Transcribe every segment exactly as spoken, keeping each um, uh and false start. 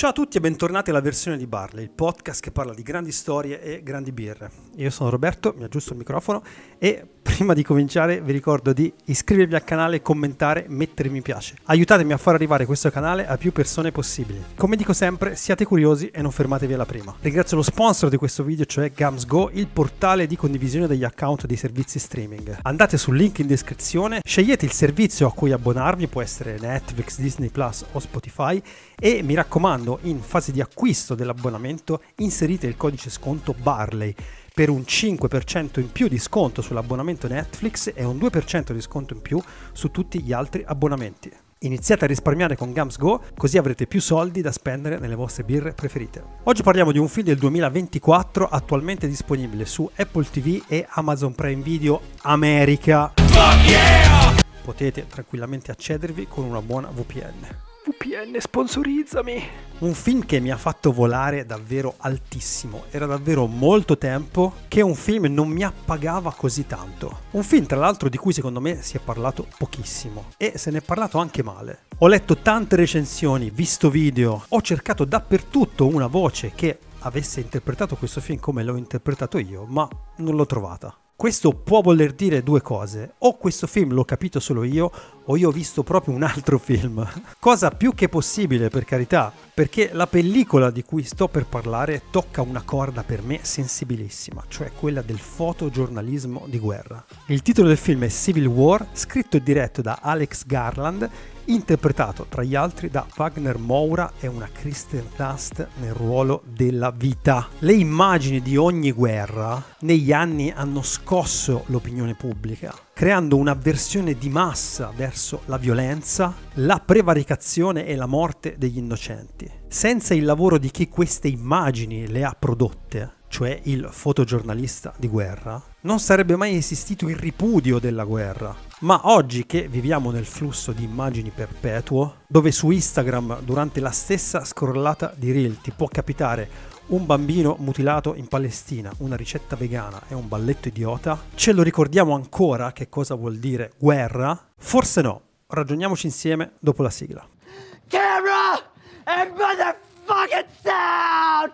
Ciao a tutti e bentornati alla versione di Barley, il podcast che parla di grandi storie e grandi birre. Io sono Roberto, mi aggiusto il microfono e prima di cominciare vi ricordo di iscrivervi al canale, commentare, mettere mi piace. Aiutatemi a far arrivare questo canale a più persone possibili. Come dico sempre, siate curiosi e non fermatevi alla prima. Ringrazio lo sponsor di questo video, cioè GamsGo, il portale di condivisione degli account dei servizi streaming. Andate sul link in descrizione, scegliete il servizio a cui abbonarvi, può essere Netflix, Disney Plus o Spotify, e mi raccomando, in fase di acquisto dell'abbonamento inserite il codice sconto Barley per un cinque per cento in più di sconto sull'abbonamento Netflix e un due per cento di sconto in più su tutti gli altri abbonamenti. Iniziate a risparmiare con GamsGo, così avrete più soldi da spendere nelle vostre birre preferite. Oggi parliamo di un film del duemilaventiquattro attualmente disponibile su Apple T V e Amazon Prime Video America. Fuck yeah! Potete tranquillamente accedervi con una buona V P N. V P N, sponsorizzami! Un film che mi ha fatto volare davvero altissimo. Era davvero molto tempo che un film non mi appagava così tanto. Un film, tra l'altro, di cui secondo me si è parlato pochissimo. E se ne è parlato anche male. Ho letto tante recensioni, visto video, ho cercato dappertutto una voce che avesse interpretato questo film come l'ho interpretato io, ma non l'ho trovata. Questo può voler dire due cose: o questo film l'ho capito solo io, o io ho visto proprio un altro film. Cosa più che possibile, per carità, perché la pellicola di cui sto per parlare tocca una corda per me sensibilissima, cioè quella del fotogiornalismo di guerra. Il titolo del film è Civil War, scritto e diretto da Alex Garland, interpretato tra gli altri da Wagner Moura e una Kristen Dunst nel ruolo della vita. Le immagini di ogni guerra negli anni hanno scosso l'opinione pubblica, creando un'avversione di massa verso la violenza, la prevaricazione e la morte degli innocenti. Senza il lavoro di chi queste immagini le ha prodotte, cioè il fotogiornalista di guerra, non sarebbe mai esistito il ripudio della guerra. Ma oggi che viviamo nel flusso di immagini perpetuo, dove su Instagram durante la stessa scrollata di reel ti può capitare un bambino mutilato in Palestina, una ricetta vegana e un balletto idiota, ce lo ricordiamo ancora che cosa vuol dire guerra? Forse no, ragioniamoci insieme dopo la sigla. Camera and motherfucking sound!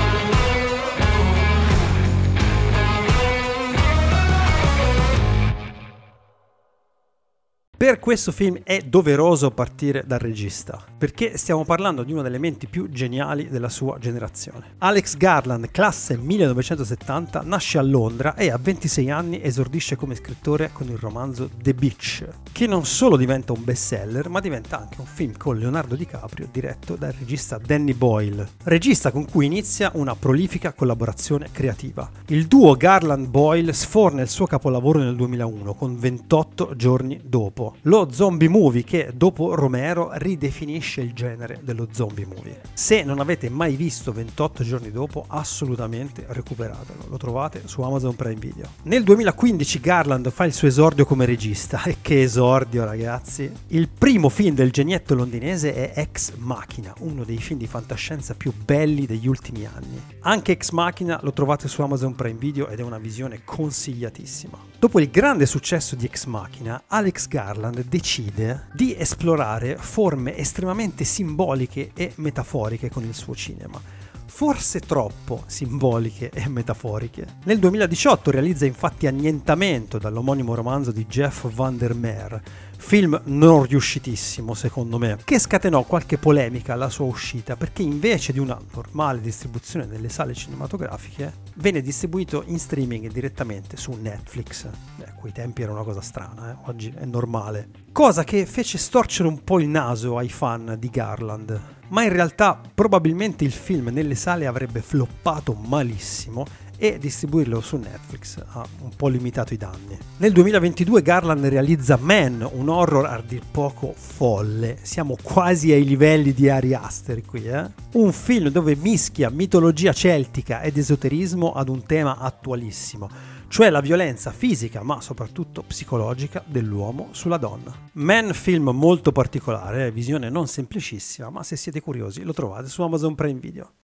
Per questo film è doveroso partire dal regista, perché stiamo parlando di una delle menti più geniali della sua generazione. Alex Garland, classe millenovecentosettanta, nasce a Londra e a ventisei anni esordisce come scrittore con il romanzo The Beach, che non solo diventa un bestseller, ma diventa anche un film con Leonardo DiCaprio diretto dal regista Danny Boyle, regista con cui inizia una prolifica collaborazione creativa. Il duo Garland-Boyle sforna il suo capolavoro nel duemilauno con ventotto giorni dopo. Lo zombie movie che, dopo Romero, ridefinisce il genere dello zombie movie. Se non avete mai visto ventotto giorni dopo, assolutamente recuperatelo, lo trovate su Amazon Prime Video. Nel duemilaquindici Garland fa il suo esordio come regista, e che esordio, ragazzi! Il primo film del genietto londinese è Ex Machina, uno dei film di fantascienza più belli degli ultimi anni. Anche Ex Machina lo trovate su Amazon Prime Video ed è una visione consigliatissima. Dopo il grande successo di Ex Machina, Alex Garland decide di esplorare forme estremamente simboliche e metaforiche con il suo cinema. Forse troppo simboliche e metaforiche. Nel duemiladiciotto realizza infatti Annientamento, dall'omonimo romanzo di Jeff Vandermeer, film non riuscitissimo secondo me, che scatenò qualche polemica alla sua uscita perché invece di una normale distribuzione nelle sale cinematografiche venne distribuito in streaming direttamente su Netflix. Beh, a quei tempi era una cosa strana, eh? Oggi è normale. Cosa che fece storcere un po' il naso ai fan di Garland. Ma in realtà probabilmente il film nelle sale avrebbe floppato malissimo e distribuirlo su Netflix ha un po' limitato i danni. Nel duemilaventidue Garland realizza Man, un horror a dir poco folle. Siamo quasi ai livelli di Ari Aster qui, eh? Un film dove mischia mitologia celtica ed esoterismo ad un tema attualissimo, cioè la violenza fisica ma soprattutto psicologica dell'uomo sulla donna. Man, film molto particolare, visione non semplicissima, ma se siete curiosi lo trovate su Amazon Prime Video.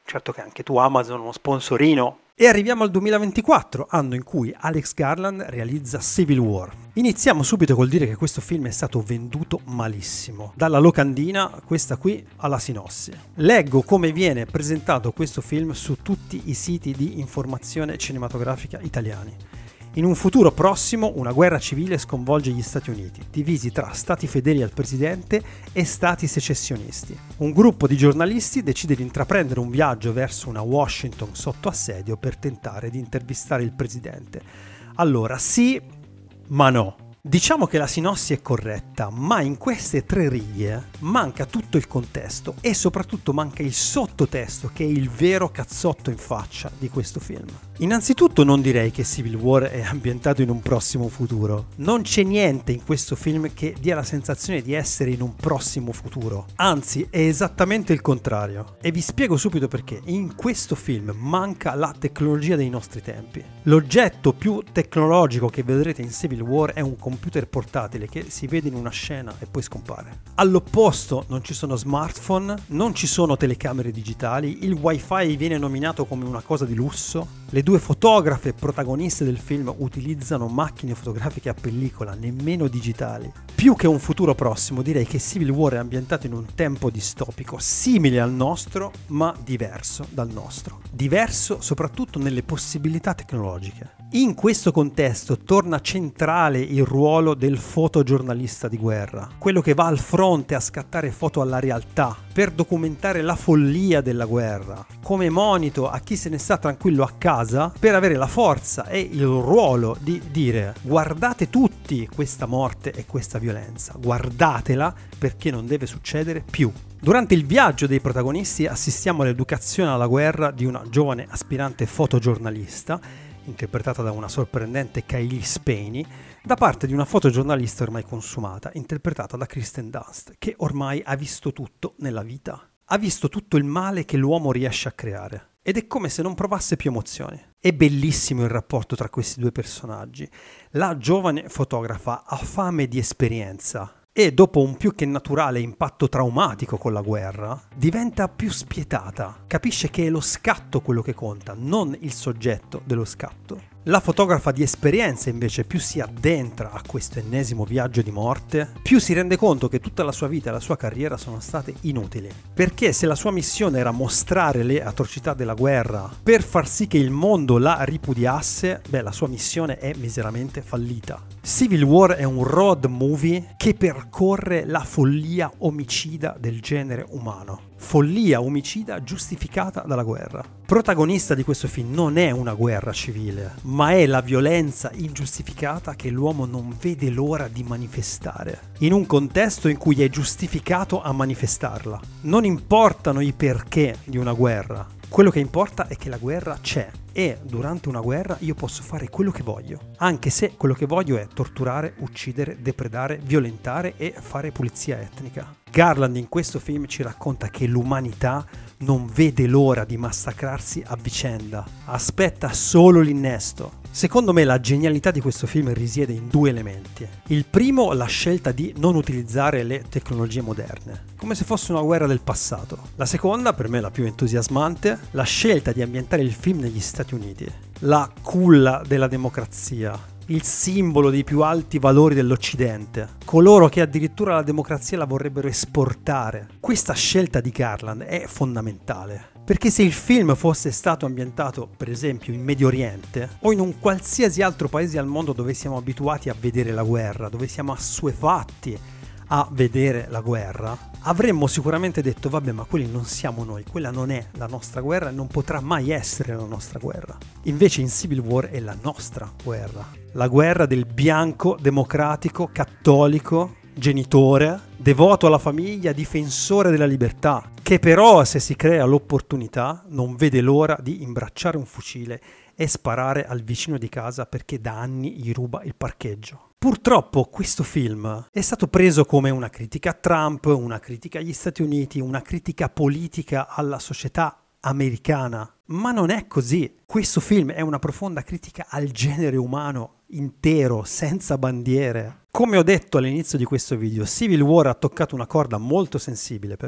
Certo che anche tu Amazon uno sponsorino. E arriviamo al duemilaventiquattro, anno in cui Alex Garland realizza Civil War. Iniziamo subito col dire che questo film è stato venduto malissimo. Dalla locandina, questa qui, alla sinossi. Leggo come viene presentato questo film su tutti i siti di informazione cinematografica italiani. In un futuro prossimo una guerra civile sconvolge gli Stati Uniti, divisi tra stati fedeli al presidente e stati secessionisti. Un gruppo di giornalisti decide di intraprendere un viaggio verso una Washington sotto assedio per tentare di intervistare il presidente. Allora, sì, ma no. Diciamo che la sinossi è corretta, ma in queste tre righe manca tutto il contesto e soprattutto manca il sottotesto, che è il vero cazzotto in faccia di questo film. Innanzitutto non direi che Civil War è ambientato in un prossimo futuro. Non c'è niente in questo film che dia la sensazione di essere in un prossimo futuro. Anzi, è esattamente il contrario. E vi spiego subito perché. In questo film manca la tecnologia dei nostri tempi. L'oggetto più tecnologico che vedrete in Civil War è un computer portatile che si vede in una scena e poi scompare. All'opposto non ci sono smartphone, non ci sono telecamere digitali, il wifi viene nominato come una cosa di lusso. Le due fotografe protagoniste del film utilizzano macchine fotografiche a pellicola, nemmeno digitali. Più che un futuro prossimo, direi che Civil War è ambientato in un tempo distopico, simile al nostro, ma diverso dal nostro. Diverso soprattutto nelle possibilità tecnologiche. In questo contesto torna centrale il ruolo del fotogiornalista di guerra, quello che va al fronte a scattare foto alla realtà, per documentare la follia della guerra, come monito a chi se ne sta tranquillo a casa, per avere la forza e il ruolo di dire: guardate tutti questa morte e questa violenza, guardatela perché non deve succedere più. Durante il viaggio dei protagonisti assistiamo all'educazione alla guerra di una giovane aspirante fotogiornalista, interpretata da una sorprendente Kylie Spenny, da parte di una fotogiornalista ormai consumata, interpretata da Kristen Dunst, che ormai ha visto tutto nella vita. Ha visto tutto il male che l'uomo riesce a creare. Ed è come se non provasse più emozioni. È bellissimo il rapporto tra questi due personaggi. La giovane fotografa ha fame di esperienza e dopo un più che naturale impatto traumatico con la guerra, diventa più spietata. Capisce che è lo scatto quello che conta, non il soggetto dello scatto. La fotografa di esperienza invece più si addentra a questo ennesimo viaggio di morte, più si rende conto che tutta la sua vita e la sua carriera sono state inutili. Perché se la sua missione era mostrare le atrocità della guerra per far sì che il mondo la ripudiasse, beh, la sua missione è miseramente fallita. Civil War è un road movie che percorre la follia omicida del genere umano. Follia omicida giustificata dalla guerra. Protagonista di questo film non è una guerra civile, ma è la violenza ingiustificata che l'uomo non vede l'ora di manifestare, in un contesto in cui è giustificato a manifestarla. Non importano i perché di una guerra, quello che importa è che la guerra c'è e durante una guerra io posso fare quello che voglio, anche se quello che voglio è torturare, uccidere, depredare, violentare e fare pulizia etnica. Garland in questo film ci racconta che l'umanità non vede l'ora di massacrarsi a vicenda, aspetta solo l'innesto. Secondo me la genialità di questo film risiede in due elementi. Il primo, la scelta di non utilizzare le tecnologie moderne, come se fosse una guerra del passato. La seconda, per me la più entusiasmante, la scelta di ambientare il film negli Stati Uniti, la culla della democrazia, il simbolo dei più alti valori dell'Occidente, coloro che addirittura la democrazia la vorrebbero esportare. Questa scelta di Garland è fondamentale, perché se il film fosse stato ambientato per esempio in Medio Oriente o in un qualsiasi altro paese al mondo dove siamo abituati a vedere la guerra, dove siamo assuefatti a vedere la guerra, avremmo sicuramente detto: vabbè, ma quelli non siamo noi, quella non è la nostra guerra e non potrà mai essere la nostra guerra. Invece in Civil War è la nostra guerra, la guerra del bianco, democratico, cattolico, genitore, devoto alla famiglia, difensore della libertà, che però, se si crea l'opportunità, non vede l'ora di imbracciare un fucile e sparare al vicino di casa perché da anni gli ruba il parcheggio. Purtroppo questo film è stato preso come una critica a Trump, una critica agli Stati Uniti, una critica politica alla società americana, ma non è così. Questo film è una profonda critica al genere umano intero, senza bandiere. Come ho detto all'inizio di questo video, Civil War ha toccato una corda molto sensibile per me.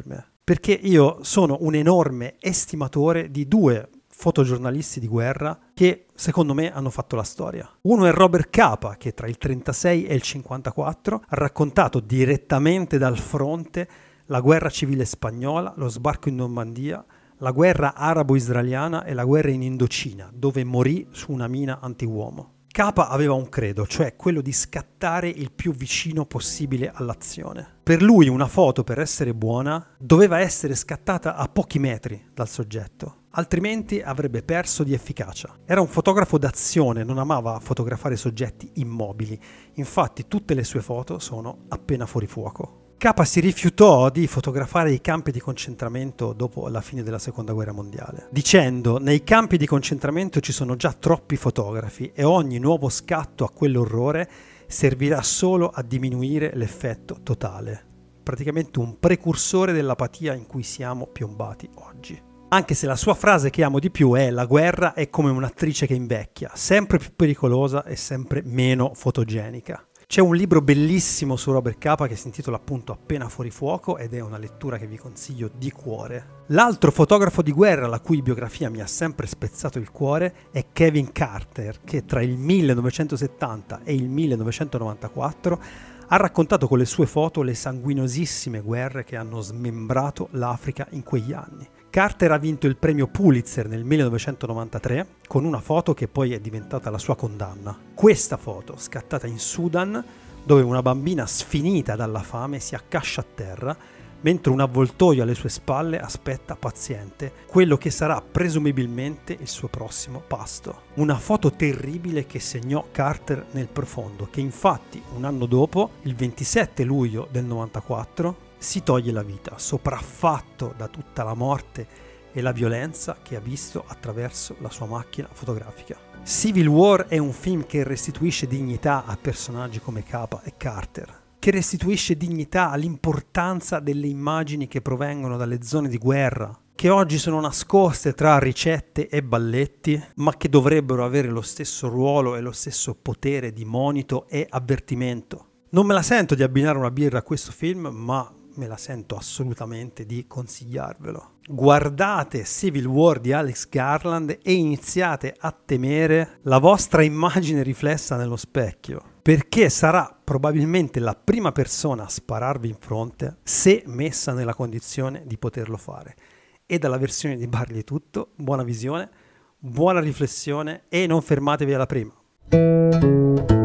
perché io sono un enorme estimatore di due fotogiornalisti di guerra che secondo me hanno fatto la storia. Uno è Robert Capa, che tra il trentasei e il cinquantaquattro ha raccontato direttamente dal fronte la guerra civile spagnola, lo sbarco in Normandia, la guerra arabo-israeliana e la guerra in Indocina, dove morì su una mina antiuomo. Capa aveva un credo, cioè quello di scattare il più vicino possibile all'azione. Per lui una foto, per essere buona, doveva essere scattata a pochi metri dal soggetto, altrimenti avrebbe perso di efficacia. Era un fotografo d'azione, non amava fotografare soggetti immobili, infatti tutte le sue foto sono appena fuori fuoco. Capa si rifiutò di fotografare i campi di concentramento dopo la fine della seconda guerra mondiale, dicendo: nei campi di concentramento ci sono già troppi fotografi e ogni nuovo scatto a quell'orrore servirà solo a diminuire l'effetto totale. Praticamente un precursore dell'apatia in cui siamo piombati oggi. Anche se la sua frase che amo di più è: la guerra è come un'attrice che invecchia, sempre più pericolosa e sempre meno fotogenica. C'è un libro bellissimo su Robert Capa che si intitola appunto Appena fuori fuoco ed è una lettura che vi consiglio di cuore. L'altro fotografo di guerra la cui biografia mi ha sempre spezzato il cuore è Kevin Carter, che tra il millenovecentosettanta e il millenovecentonovantaquattro ha raccontato con le sue foto le sanguinosissime guerre che hanno smembrato l'Africa in quegli anni. Carter ha vinto il premio Pulitzer nel millenovecentonovantatré con una foto che poi è diventata la sua condanna. Questa foto, scattata in Sudan, dove una bambina sfinita dalla fame si accascia a terra, mentre un avvoltoio alle sue spalle aspetta paziente quello che sarà presumibilmente il suo prossimo pasto. Una foto terribile che segnò Carter nel profondo, che infatti un anno dopo, il ventisette luglio del novantaquattro, si toglie la vita, sopraffatto da tutta la morte e la violenza che ha visto attraverso la sua macchina fotografica. Civil War è un film che restituisce dignità a personaggi come Capa e Carter, che restituisce dignità all'importanza delle immagini che provengono dalle zone di guerra, che oggi sono nascoste tra ricette e balletti, ma che dovrebbero avere lo stesso ruolo e lo stesso potere di monito e avvertimento. Non me la sento di abbinare una birra a questo film, ma me la sento assolutamente di consigliarvelo. Guardate Civil War di Alex Garland e iniziate a temere la vostra immagine riflessa nello specchio, perché sarà probabilmente la prima persona a spararvi in fronte se messa nella condizione di poterlo fare. E dalla versione di Barley è tutto, buona visione, buona riflessione e non fermatevi alla prima.